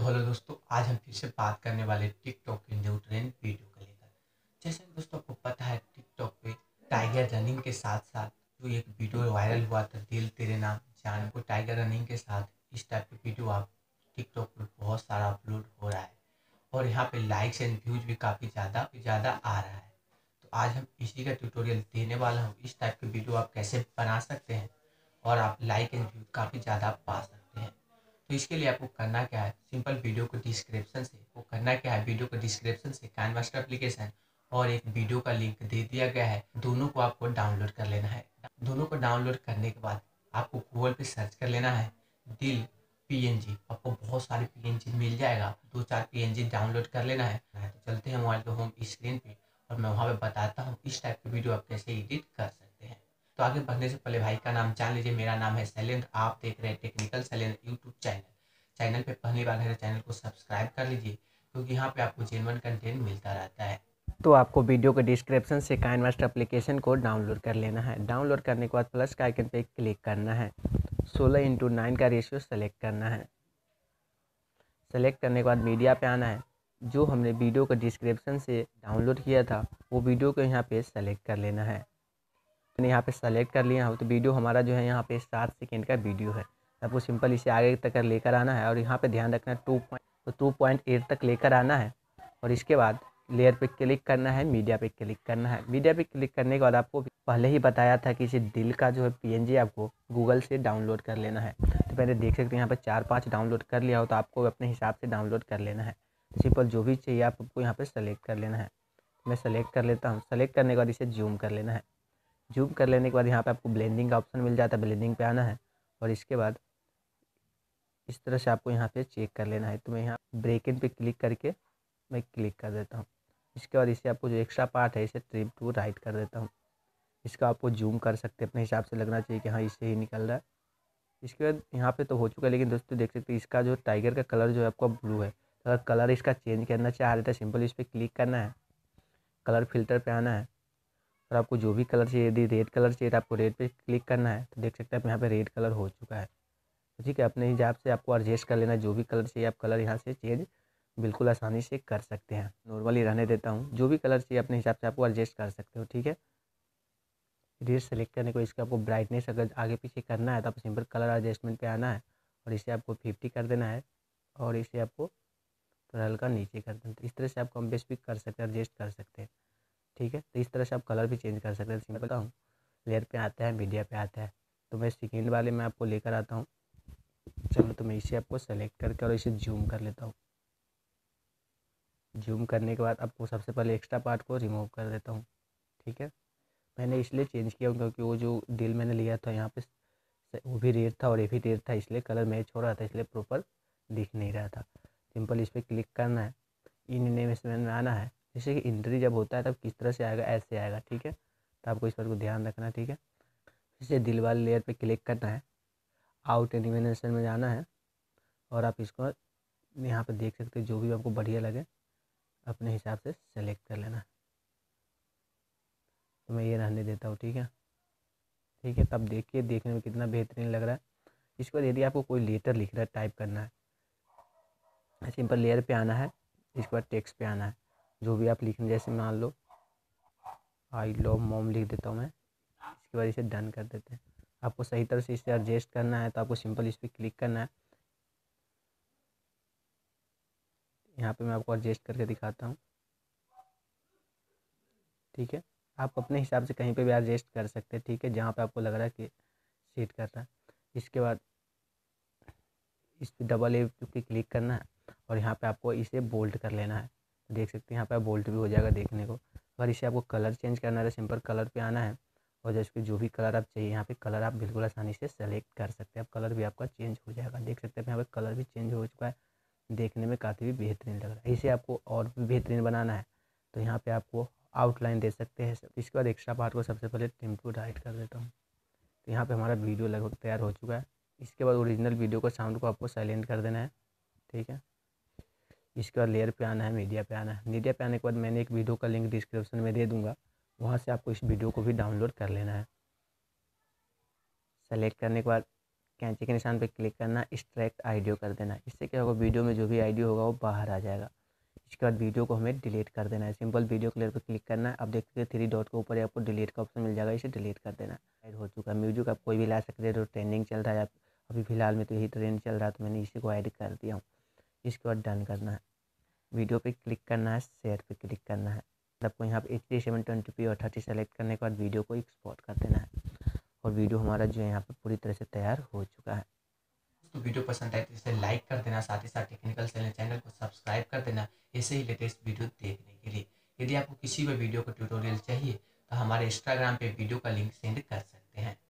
तो हेलो दोस्तों, आज हम फिर से बात करने वाले टिकटॉक के न्यू ट्रेंड वीडियो को लेकर। जैसे कि दोस्तों आपको पता है, टिकटॉक पे टाइगर रनिंग के साथ साथ जो एक वीडियो वायरल हुआ था, दिल तेरे नाम जान, को टाइगर रनिंग के साथ इस टाइप की वीडियो आप टिकटॉक पर बहुत सारा अपलोड हो रहा है और यहाँ पे लाइक्स एंड व्यूज भी काफ़ी ज़्यादा आ रहा है। तो आज हम इसी का ट्यूटोरियल देने वाला हूँ, इस टाइप की वीडियो आप कैसे बना सकते हैं और आप लाइक एंड व्यूज काफ़ी ज़्यादा पा सकते हैं। तो इसके लिए आपको करना क्या है, सिंपल वीडियो को डिस्क्रिप्शन से कैनवास्ट एप्लीकेशन और एक वीडियो का लिंक दे दिया गया है, दोनों को आपको डाउनलोड कर लेना है। दोनों को डाउनलोड करने के बाद आपको गूगल पे सर्च कर लेना है दिल पीएनजी। आपको बहुत सारे पीएनजी मिल जाएगा, 2-4 पीएनजी डाउनलोड कर लेना है। तो चलते हैं मोबाइल के होम स्क्रीन पे और मैं वहाँ पे बताता हूँ इस टाइप की वीडियो आप कैसे एडिट कर सकते हैं। तो आगे बढ़ने से पहले भाई का नाम जान लीजिए। मेरा नाम है शैलेंद्र, आप देख रहे हैं टेक्निकल शैलेंद्र यूट्यूब चैनल पे पहली बार है, चैनल को सब्सक्राइब कर लीजिए क्योंकि यहाँ पे आपको जेन्युइन कंटेंट मिलता रहता है। तो आपको वीडियो के डिस्क्रिप्शन से काइनमास्ट एप्लीकेशन को डाउनलोड कर लेना है। डाउनलोड करने के बाद प्लस का आइकन पे क्लिक करना है। 16:9 का रेशियो सेलेक्ट करना है। सेलेक्ट करने के बाद मीडिया पे आना है। जो हमने वीडियो के डिस्क्रिप्शन से डाउनलोड किया था वो वीडियो को यहाँ पे सेलेक्ट कर लेना है। मैंने यहाँ पे सेलेक्ट कर लिया हो तो वीडियो हमारा जो है यहाँ पे 7 सेकेंड का वीडियो है। आपको सिंपल इसे आगे तक लेकर आना है और यहाँ पे ध्यान रखना है 2.8 तक लेकर आना है और इसके बाद लेयर पे क्लिक करना है, मीडिया पे क्लिक करना है। मीडिया पे क्लिक करने के बाद आपको पहले ही बताया था कि इसे दिल का जो है पीएनजी आपको गूगल से डाउनलोड कर लेना है। तो पहले देख सकते हैं यहाँ पर 4-5 डाउनलोड कर लिया हो तो आपको अपने हिसाब से डाउनलोड कर लेना है। सिंपल जो भी चाहिए आपको यहाँ पर सेलेक्ट कर लेना है। मैं सेलेक्ट कर लेता हूँ। सेलेक्ट करने के बाद इसे जूम कर लेना है। जूम कर लेने के बाद यहाँ पे आपको ब्लेंडिंग का ऑप्शन मिल जाता है, ब्लेंडिंग पे आना है और इसके बाद इस तरह से आपको यहाँ पे चेक कर लेना है। तो मैं यहाँ ब्रेक इन पे क्लिक करके मैं क्लिक कर देता हूँ। इसके बाद इसे आपको जो एक्स्ट्रा पार्ट है इसे ट्रिम टू राइट कर देता हूँ। इसका आपको जूम कर सकते हैं, अपने हिसाब से लगना चाहिए कि हाँ इससे ही निकल रहा है। इसके बाद यहाँ पे तो हो चुका है, लेकिन दोस्तों देख सकते हैं इसका जो टाइगर का कलर जो है आपका ब्लू है। तो अगर कलर इसका चेंज करना चाह रहे थे सिंपल इस पर क्लिक करना है, कलर फिल्टर पे आना है और आपको जो भी कलर चाहिए, यदि रेड कलर चाहिए तो आपको रेड पे क्लिक करना है। तो देख सकते हैं आप यहाँ पे रेड कलर हो चुका है। तो ठीक है, अपने हिसाब से आपको एडजस्ट कर लेना, जो भी कलर चाहिए आप कलर यहाँ से चेंज बिल्कुल आसानी से कर सकते हैं। नॉर्मली रहने देता हूँ, जो भी कलर चाहिए अपने हिसाब से आपको एडजस्ट कर सकते हो। ठीक है, रेड सेलेक्ट करने को इसका आपको ब्राइटनेस अगर आगे पीछे करना है तो आप सिंपल कलर एडजस्टमेंट पे आना है और इसे आपको 50 कर देना है और इसे आपको थोड़ा हल्का नीचे कर देना। तो इस तरह से आप कम बेस भी कर सकते हैं, एडजस्ट कर सकते हैं। ठीक है, तो इस तरह से आप कलर भी चेंज कर सकते हैं। सिंपल हूँ, लेयर पे आता है, मीडिया पे आता है, तो मैं सेकेंड वाले में आपको लेकर आता हूँ। चलो, तो मैं इसे आपको सेलेक्ट करके और इसे जूम कर लेता हूँ। जूम करने के बाद आपको सबसे पहले एक्स्ट्रा पार्ट को रिमूव कर देता हूँ। ठीक है, मैंने इसलिए चेंज किया क्योंकि वो जो दिल मैंने लिया था यहाँ पे वो भी रेड था और ये भी रेड था, इसलिए कलर मैच हो रहा था, इसलिए प्रॉपर दिख नहीं रहा था। सिंपल इस पर क्लिक करना है, इन एनिमेशन में आना है। जैसे कि एंट्री जब होता है तब किस तरह से आएगा, ऐसे आएगा। ठीक है, तो आपको इस पर को ध्यान रखना है। ठीक है, इसे दिल वाले लेयर पे क्लिक करना है, आउट एनिमेशन में जाना है और आप इसको यहाँ पे देख सकते हो, जो भी आपको बढ़िया लगे अपने हिसाब से सेलेक्ट कर लेना। तो मैं ये रहने देता हूँ। ठीक है, ठीक है, तब देखिए देखने में कितना बेहतरीन लग रहा है। इसके बाद यदि आपको कोई लेटर लिख रहा है, टाइप करना है, सिंपल लेयर पे आना है, इसके बाद टेक्स्ट पे आना है, जो भी आप लिखें। जैसे मान लो आई लव मॉम लिख देता हूँ मैं। इसके बाद इसे डन कर देते हैं। आपको सही तरह से इसे एडजस्ट करना है तो आपको सिंपल इस पर क्लिक करना है। यहाँ पे मैं आपको एडजस्ट करके दिखाता हूँ। ठीक है, आप अपने हिसाब से कहीं पे भी एडजस्ट कर सकते हैं। ठीक है, जहाँ पे आपको लग रहा है कि सीट कर रहा है। इसके बाद इस पर डबल ए पे क्लिक करना है और यहाँ पे आपको इसे बोल्ड कर लेना है। तो देख सकते हैं यहाँ पे बोल्ड भी हो जाएगा देखने को। अगर इसे आपको कलर चेंज करना है तो सिंपल कलर पे आना है और जैसे जो भी कलर आप चाहिए यहाँ पे कलर आप बिल्कुल आसानी से सेलेक्ट कर सकते हैं। अब कलर भी आपका चेंज हो जाएगा। देख सकते हैं यहाँ पे कलर भी चेंज हो चुका है, देखने में काफ़ी भी बेहतरीन लग रहा है। इसे आपको और भी बेहतरीन बनाना है तो यहाँ पे आपको आउटलाइन दे सकते हैं। इसके बाद एक्स्ट्रा पार्ट को सबसे पहले ट्रिम टू राइट कर देता हूँ। तो यहाँ पे हमारा वीडियो लगभग तैयार हो चुका है। इसके बाद ओरिजिनल वीडियो को साउंड को आपको साइलेंट कर देना है। ठीक है, इसके बाद लेयर पे आना है, मीडिया पे आना है। मीडिया पे आने के बाद मैंने एक वीडियो का लिंक डिस्क्रिप्शन में दे दूँगा, वहाँ से आपको इस वीडियो को भी डाउनलोड कर लेना है। सेलेक्ट करने के बाद कैंची के निशान पर क्लिक करना, एक्सट्रैक्ट ऑडियो कर देना। इससे क्या होगा, वीडियो में जो भी ऑडियो होगा वो बाहर आ जाएगा। इसके बाद वीडियो को हमें डिलीट कर देना है। सिंपल वीडियो क्लियर पर क्लिक करना है। अब देखते हैं 3 डॉट के ऊपर आपको डिलीट का ऑप्शन मिल जाएगा, इसे डिलीट कर देना। ऐड हो चुका है। म्यूजिक आप कोई भी ला सकते हैं, जो ट्रेंडिंग चल रहा है। अभी फिलहाल में तो यही ट्रेंड चल रहा है, तो मैंने इसी को ऐड कर दिया हूँ। इसके बाद डन करना है। वीडियो पे क्लिक करना है, शेयर पे क्लिक करना है। आपको यहाँ पे HD 720p और 30 सेलेक्ट करने के बाद वीडियो को एक्सपोर्ट कर देना है और वीडियो हमारा जो है यहाँ पे पूरी तरह से तैयार हो चुका है। तो वीडियो पसंद आए तो इसे लाइक कर देना, साथ ही साथ टेक्निकल चैनल को सब्सक्राइब कर देना ऐसे ही लेटेस्ट वीडियो देखने के लिए। यदि आपको किसी भी वीडियो का ट्यूटोरियल चाहिए तो हमारे इंस्टाग्राम पे वीडियो का लिंक सेंड कर सकते हैं।